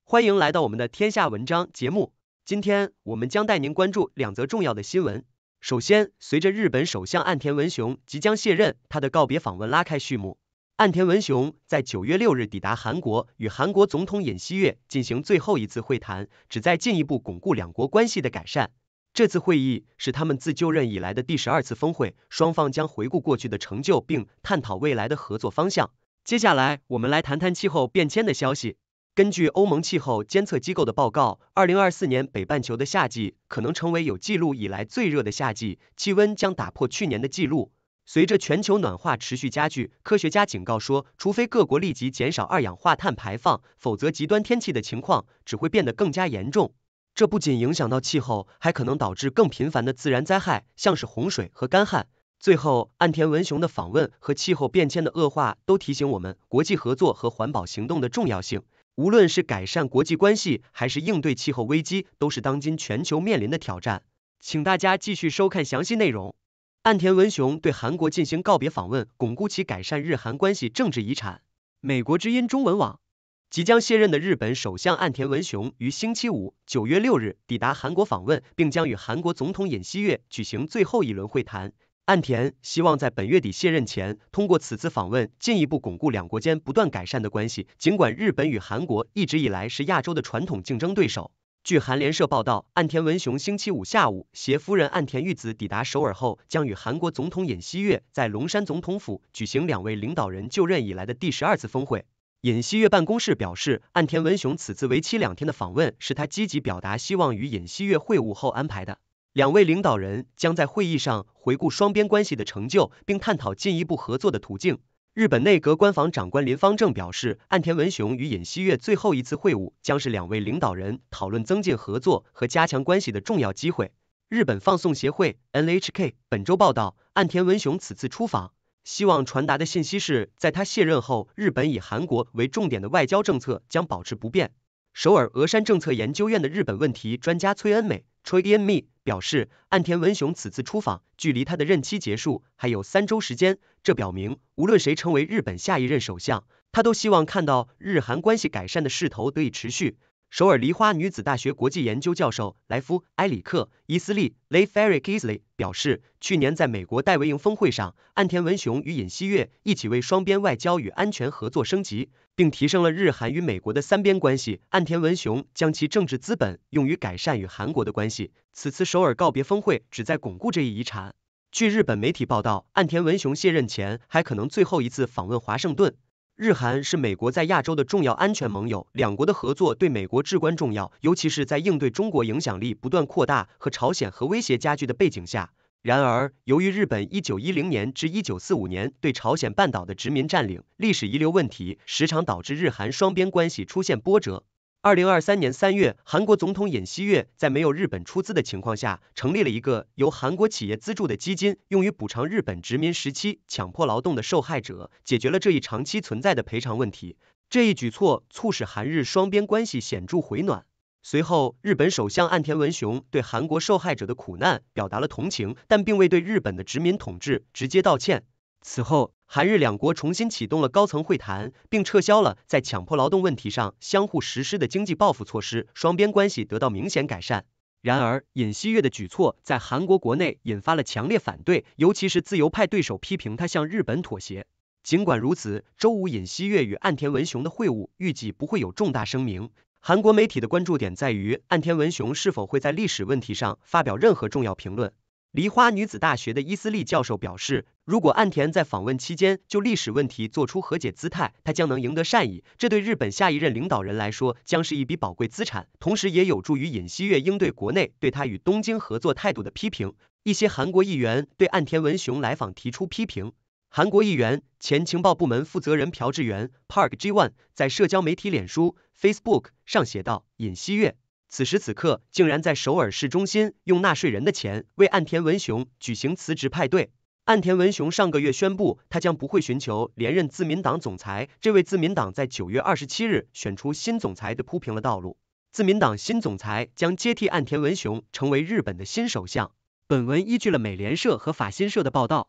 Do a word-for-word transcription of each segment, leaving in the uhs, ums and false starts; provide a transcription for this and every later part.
欢迎来到我们的天下文章节目，今天我们将带您关注两则重要的新闻。首先，随着日本首相岸田文雄即将卸任，他的告别访问拉开序幕。岸田文雄在九月六日抵达韩国，与韩国总统尹锡悦进行最后一次会谈，旨在进一步巩固两国关系的改善。这次会议是他们自就任以来的第十二次峰会，双方将回顾过去的成就，并探讨未来的合作方向。接下来，我们来谈谈气候变迁的消息。根据欧盟气候监测机构的报告，二零二四年北半球的夏季可能成为有记录以来最热的夏季，气温将打破去年的记录。随着全球暖化持续加剧，科学家警告说，除非各国立即减少二氧化碳排放，否则极端天气的情况只会变得更加严重。这不仅影响到气候，还可能导致更频繁的自然灾害，像是洪水和干旱。最后，岸田文雄的访问和气候变迁的恶化都提醒我们国际合作和环保行动的重要性。无论是改善国际关系，还是应对气候危机，都是当今全球面临的挑战。请大家继续收看详细内容。岸田文雄对韩国进行告别访问，巩固其改善日韩关系政治遗产。美国之音中文网，即将卸任的日本首相岸田文雄于星期五九月六日抵达韩国访问，并将与韩国总统尹锡悦举行最后一轮会谈。岸田希望在本月底卸任前，通过此次访问进一步巩固两国间不断改善的关系。尽管日本与韩国一直以来是亚洲的传统竞争对手。据韩联社报道，岸田文雄星期五下午携夫人岸田裕子抵达首尔后，将与韩国总统尹锡悦在龙山总统府举行两位领导人就任以来的第十二次峰会。尹锡悦办公室表示，岸田文雄此次为期两天的访问是他积极表达希望与尹锡悦会晤后安排的。两位领导人将在会议上回顾双边关系的成就，并探讨进一步合作的途径。日本内阁官房长官林芳正表示，岸田文雄与尹锡悦最后一次会晤将是两位领导人讨论增进合作和加强关系的重要机会。日本放送协会 N H K 本周报道，岸田文雄此次出访，希望传达的信息是，在他卸任后，日本以韩国为重点的外交政策将保持不变。首尔峨山政策研究院的日本问题专家崔恩美 Choi Eun-mi 表示，岸田文雄此次出访距离他的任期结束还有三周时间，这表明无论谁成为日本下一任首相，他都希望看到日韩关系改善的势头得以持续。首尔梨花女子大学国际研究教授莱夫·埃里克·伊斯利 Leif Erik Isley 表示，去年在美国戴维营峰会上，岸田文雄与尹锡悦一起为双边外交与安全合作升级，并提升了日韩与美国的三边关系。岸田文雄将其政治资本用于改善与韩国的关系。此次首尔告别峰会旨在巩固这一遗产。据日本媒体报道，岸田文雄卸任前还可能最后一次访问华盛顿。日韩是美国在亚洲的重要安全盟友，两国的合作对美国至关重要，尤其是在应对中国影响力不断扩大和朝鲜核威胁加剧的背景下。然而，由于日本一九一零年至一九四五年对朝鲜半岛的殖民占领，历史遗留问题时常导致日韩双边关系出现波折。二零二三年三月，韩国总统尹锡悦在没有日本出资的情况下，成立了一个由韩国企业资助的基金，用于补偿日本殖民时期强迫劳动的受害者，解决了这一长期存在的赔偿问题。这一举措促使韩日双边关系显著回暖。随后，日本首相岸田文雄对韩国受害者的苦难表达了同情，但并未对日本的殖民统治直接道歉。此后，韩日两国重新启动了高层会谈，并撤销了在强迫劳动问题上相互实施的经济报复措施，双边关系得到明显改善。然而，尹锡悦的举措在韩国国内引发了强烈反对，尤其是自由派对手批评他向日本妥协。尽管如此，周五尹锡悦与岸田文雄的会晤预计不会有重大声明。韩国媒体的关注点在于岸田文雄是否会在历史问题上发表任何重要评论。梨花女子大学的伊斯利教授表示，如果岸田在访问期间就历史问题做出和解姿态，他将能赢得善意，这对日本下一任领导人来说将是一笔宝贵资产，同时也有助于尹锡悦应对国内对他与东京合作态度的批评。一些韩国议员对岸田文雄来访提出批评。韩国议员、前情报部门负责人朴智元 Park Ji-won 在社交媒体脸书 Facebook 上写道，尹锡悦此时此刻竟然在首尔市中心用纳税人的钱为岸田文雄举行辞职派对。岸田文雄上个月宣布，他将不会寻求连任自民党总裁，这为自民党在九月二十七日选出新总裁的铺平了道路。自民党新总裁将接替岸田文雄，成为日本的新首相。本文依据了美联社和法新社的报道。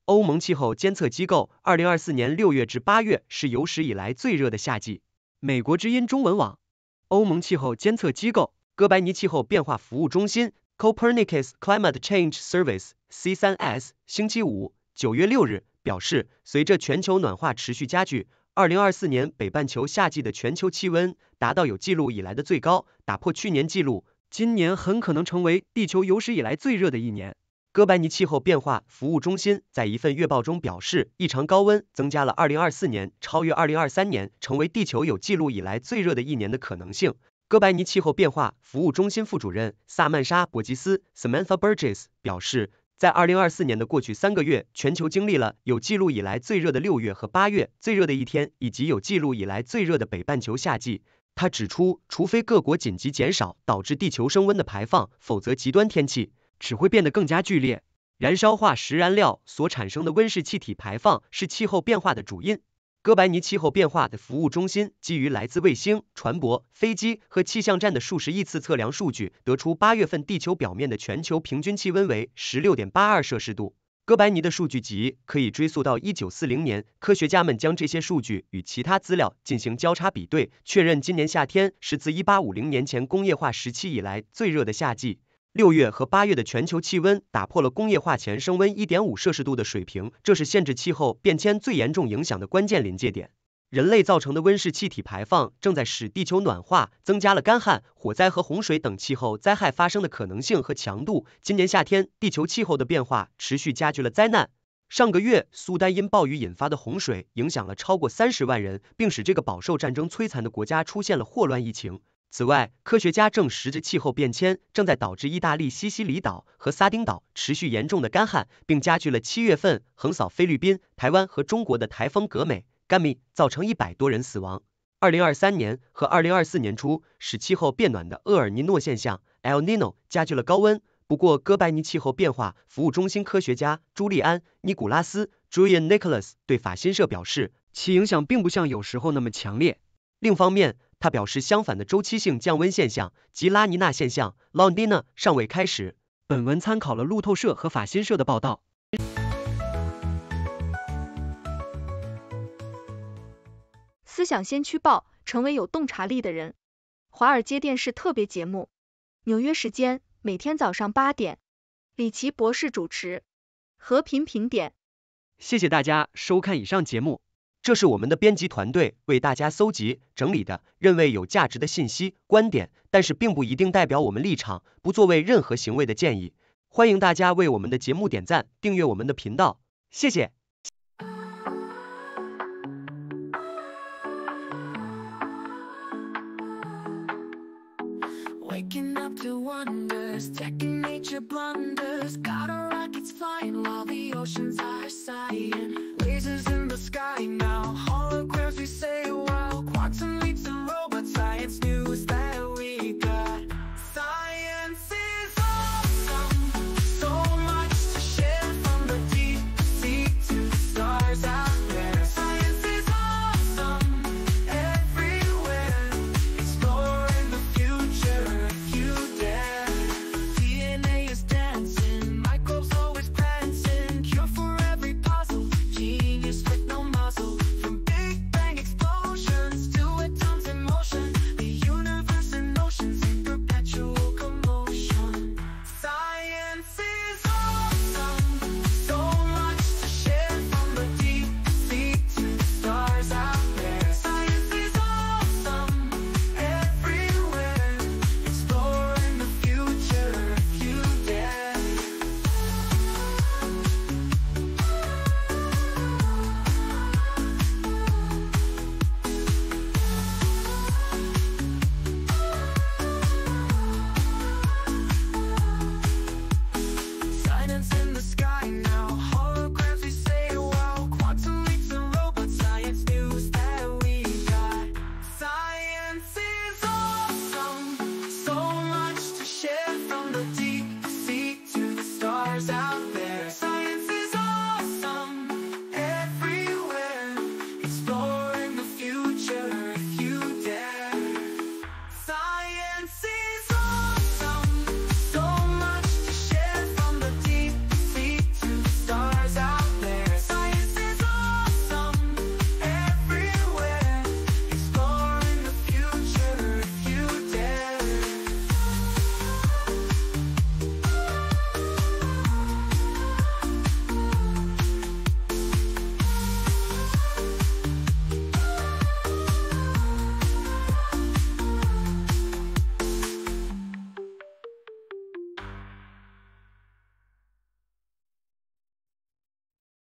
欧盟气候监测机构，二零二四年六月至八月是有史以来最热的夏季。美国之音中文网，欧盟气候监测机构哥白尼气候变化服务中心 Copernicus Climate Change Service C 三 S 星期五九月六日表示，随着全球暖化持续加剧，二零二四年北半球夏季的全球气温达到有记录以来的最高，打破去年纪录，今年很可能成为地球有史以来最热的一年。哥白尼气候变化服务中心在一份月报中表示，异常高温增加了二零二四年超越二零二三年成为地球有记录以来最热的一年的可能性。哥白尼气候变化服务中心副主任萨曼莎·伯吉斯 （Samantha Burgess） 表示，在二零二四年的过去三个月，全球经历了有记录以来最热的六月和八月，最热的一天，以及有记录以来最热的北半球夏季。他指出，除非各国紧急减少导致地球升温的排放，否则极端天气只会变得更加剧烈。燃烧化石燃料所产生的温室气体排放是气候变化的主因。哥白尼气候变化的服务中心基于来自卫星、船舶、飞机和气象站的数十亿次测量数据，得出八月份地球表面的全球平均气温为 十六点八二摄氏度。哥白尼的数据集可以追溯到一九四零年，科学家们将这些数据与其他资料进行交叉比对，确认今年夏天是自一八五零年前工业化时期以来最热的夏季。六月和八月的全球气温打破了工业化前升温 一点五摄氏度的水平，这是限制气候变迁最严重影响的关键临界点。人类造成的温室气体排放正在使地球暖化，增加了干旱、火灾和洪水等气候灾害发生的可能性和强度。今年夏天，地球气候的变化持续加剧了灾难。上个月，苏丹因暴雨引发的洪水影响了超过三十万人，并使这个饱受战争摧残的国家出现了霍乱疫情。此外，科学家证实着气候变迁正在导致意大利西西里岛和撒丁岛持续严重的干旱，并加剧了七月份横扫菲律宾、台湾和中国的台风格美、甘米，造成一百多人死亡。二零二三年和二零二四年初使气候变暖的厄尔尼诺现象 El Nino 加剧了高温。不过，哥白尼气候变化服务中心科学家朱利安·尼古拉斯 （Julian Nicholas） 对法新社表示，其影响并不像有时候那么强烈。另一方面，他表示，相反的周期性降温现象及拉尼娜现象 （La Nina） 尚未开始。本文参考了路透社和法新社的报道。 思想先驱报，成为有洞察力的人。华尔街电视特别节目，纽约时间每天早上八点，李奇博士主持。和平评点。 谢谢大家收看以上节目。这是我们的编辑团队为大家搜集整理的认为有价值的信息观点，但是并不一定代表我们立场，不作为任何行为的建议。欢迎大家为我们的节目点赞，订阅我们的频道，谢谢。 Waking up to wonders, second nature blunders. Got our rockets flying while the oceans are sighing. Lasers in the sky now, holograms.